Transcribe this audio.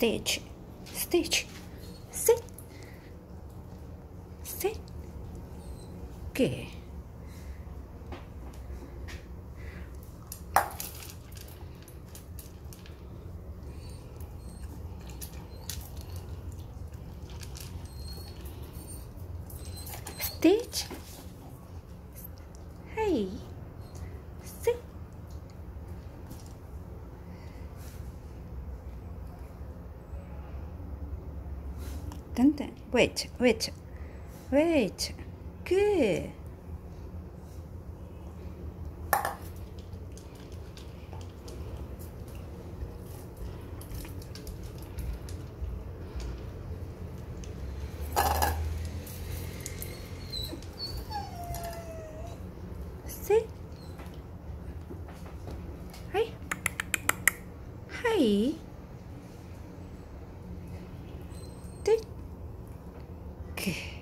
Stitch, stitch, sit, sit. Okay. Stitch. Hey. Sit. Wait. Good. Sit. Hey. Hey. Good.